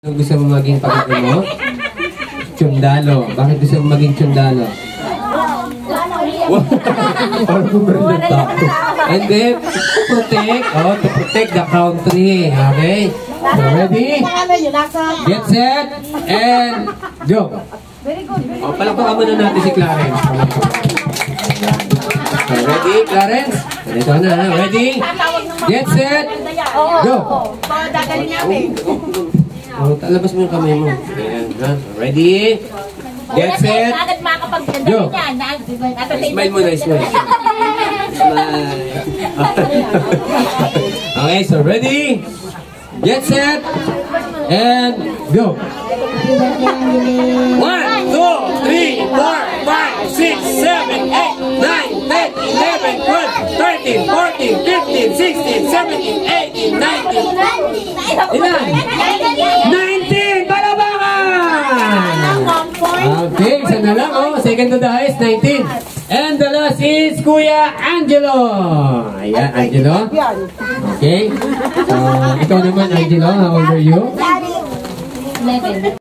Gusto mo maging pagkain mo? Tsundalo. Bakit gusto mo maging tsundalo? Parang bumaril ng tao. And then, to protect the country. Okay? So, ready? Get set, and go! Palakpakan muna natin si Clarence. So, ready, Clarence? Ito na, ready? Get set, go! Labas mo yung kamay mo. Ready? Get set, go! Smile mo na, smile. Okay, so ready? Get set, and go! 1, 2, 3, 4, 5, 6, 7, 8, 9, 10, 11, 12, 13, 14, 15, 16, 17, 18, 19. Ilan? 19! Palabangan! Okay, isa na lang. Oh, second to the highest, 19. And the last is Kuya Angelo. Ayan, Angelo. Okay. So, ikaw naman, Angelo. How old are you? 11.